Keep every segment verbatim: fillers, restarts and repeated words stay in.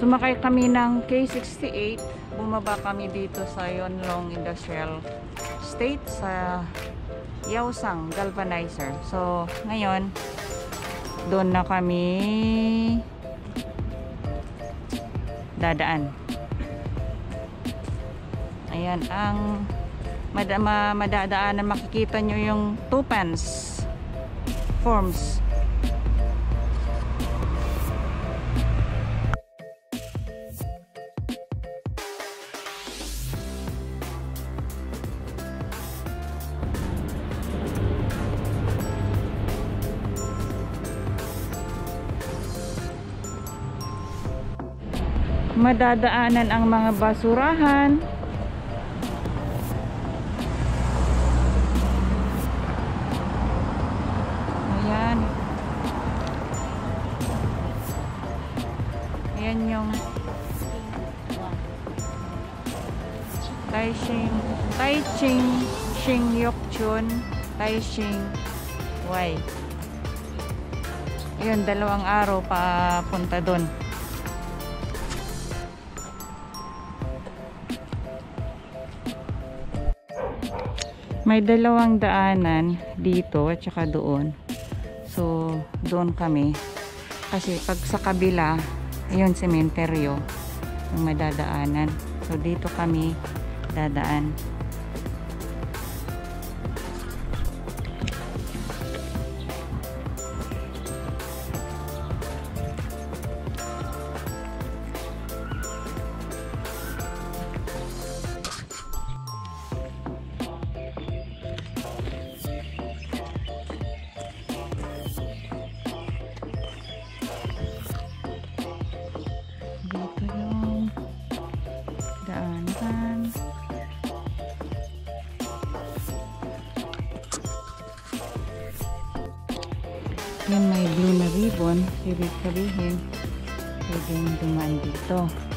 Sumakay kami ng K sixty-eight. Bumaba kami dito sa Yuen Long Industrial Estate sa Yaosang Galvanizer. So, ngayon, doon na kami dadaan. Ayan ang madama, madadaanan. Makikita nyo yung two pans forms. Madadaanan ang mga basurahan. Ayan. Ayan yung Taixing Taixing Xing Yok Chun Taixing Y. Ayan, dalawang araw pa punta doon. May dalawang daanan dito at saka doon. So, doon kami. Kasi pag sa kabila, ayun, sementeryo yung madadaanan. So, dito kami dadaan. Yan, may blue na ribbon. Ibig sabihin, pwedeng dumaan dito.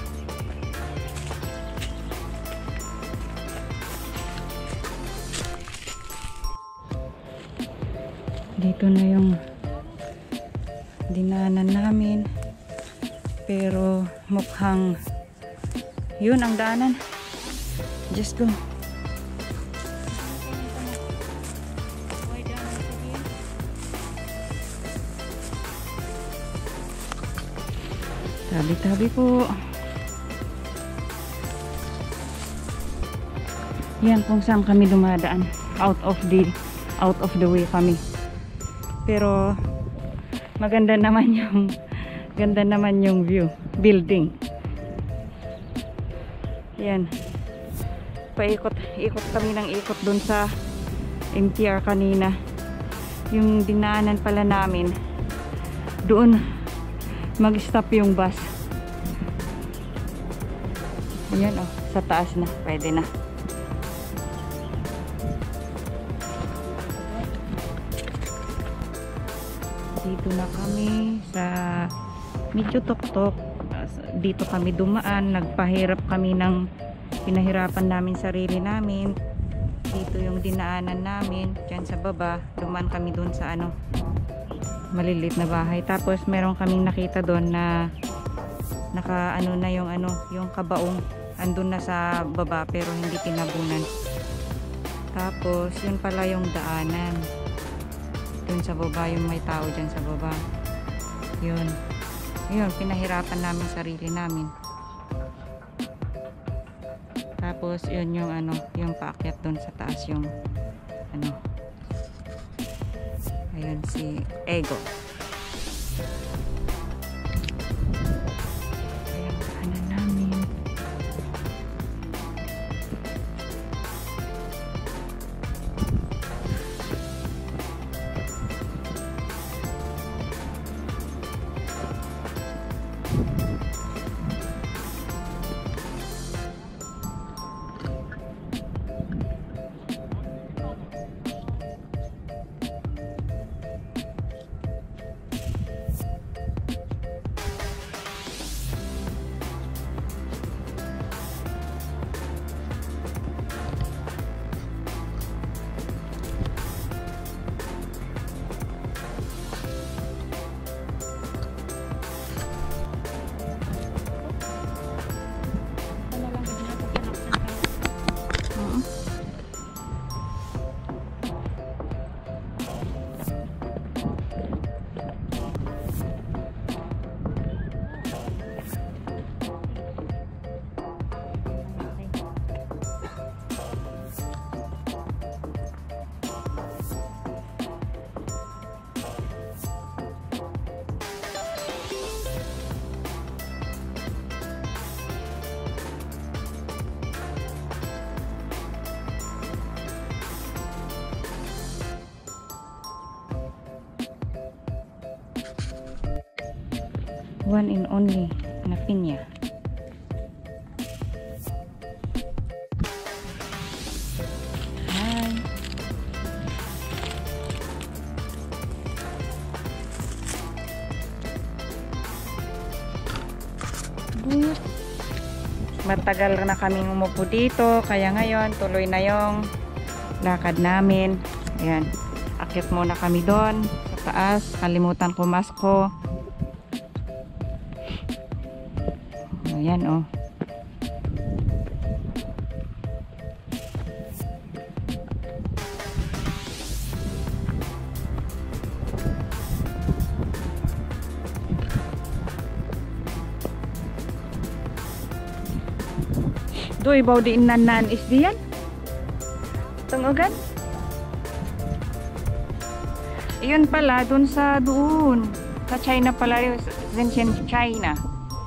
Dito na yung dinaanan namin. Pero mukhang yun ang daanan. Just go. Tabi-tabi po. Yan kung saan kami dumadaan. Out of the out of the way kami. Pero maganda naman yung ganda naman yung view. Building. Yan. Paikot, ikot kami ng ikot dun sa M T R kanina. Yung dinaanan pala namin doon mag-stop yung bus. Ayan, oh, sa taas na, pwede na. Dito na kami sa medyo tuktok. Dito kami dumaan, nagpahirap kami ng pinahirapan namin sarili namin. Dito yung dinaanan namin, dyan sa baba. Dumaan kami dun sa ano, malilit na bahay. Tapos meron kaming nakita doon na naka ano na yung ano, yung kabaong andun na sa baba pero hindi tinabunan. Tapos yun pala yung daanan. Dun sa baba, yung may tao dyan sa baba. Yun. Yun, pinahirapan namin sarili namin. Tapos yun yung ano, yung paakyat dun sa taas yung ano. Ayan si Ego. Ayan, ano namin. One and only na pinya. Hi. Good. Matagal na kaming umupo dito, kaya ngayon tuloy na yung lakad namin. Ayan, akit muna kami doon sa taas, kalimutan ko masko. Ayan oh. Do ibaw di inanan is diyan. Tungugan. Iyon pala dun sa doon. Sa China pala yung Shenzhen, China.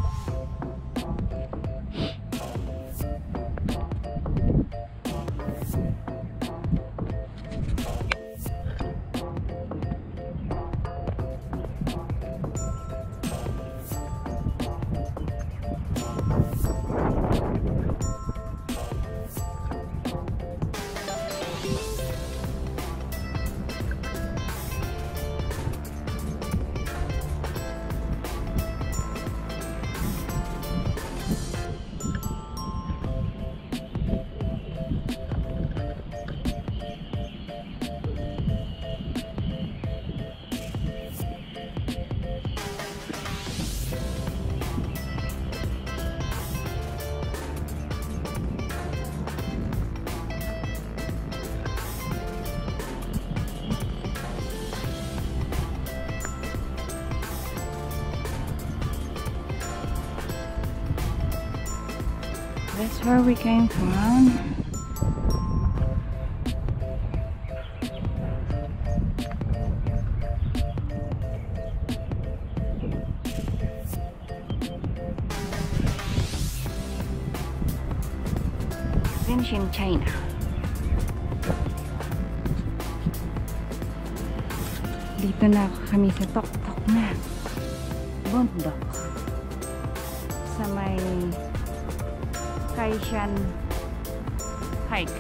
That's where we came from. Shenzhen, China. Dito na kami sa tok-tok na bundok sa may Shan hike.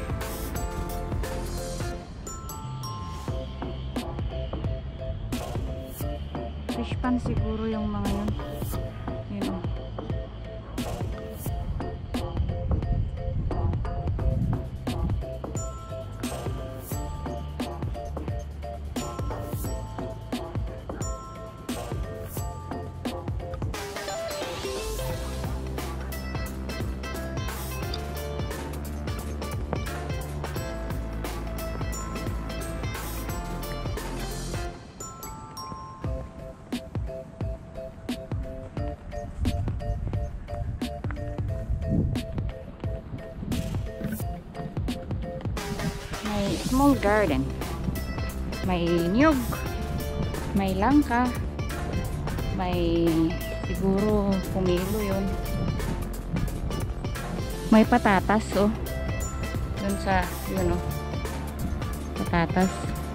Fish pan siguro yung mga yun. Yun o. May small garden. May niyog. May langka. May siguro pumilo yun. May patatas oh. Dun sa yun oh. Patatas.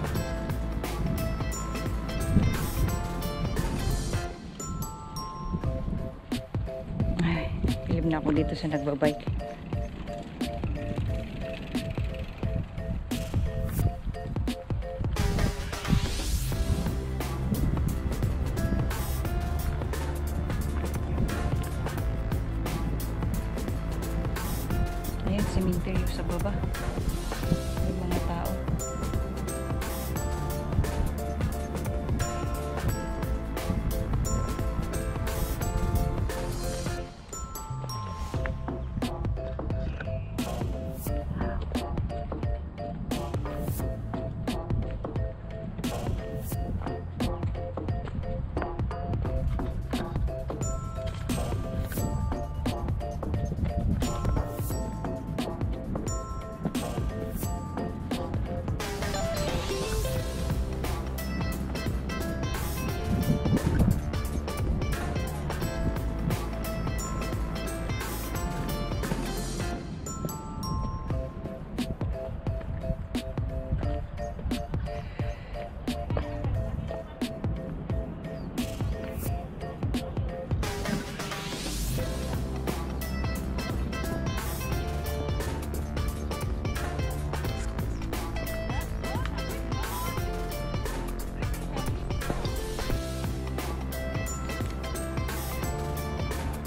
Ay, pilip na ako dito sa nagbabike. Cemetery sa baba. Yung mga tao.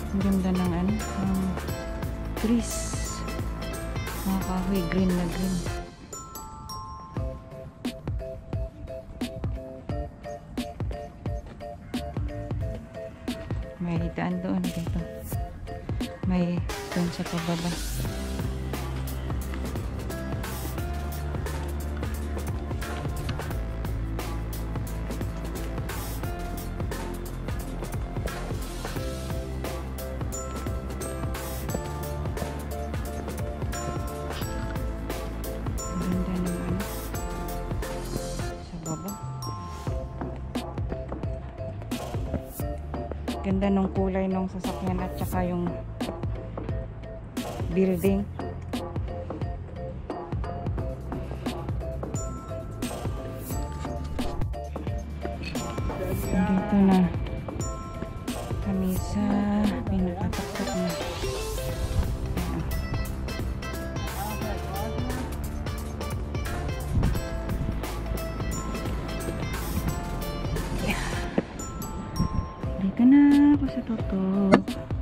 Ang ganda ng ano, ng trees. Mga kahoy, green na green. May daan doon dito. May doon sa pababa. Ganda naman sa baba. Ganda nung kulay nung sasakyan at saka yung building. Dito na kami sa pinakatakot na. Dito na ako sa tutok.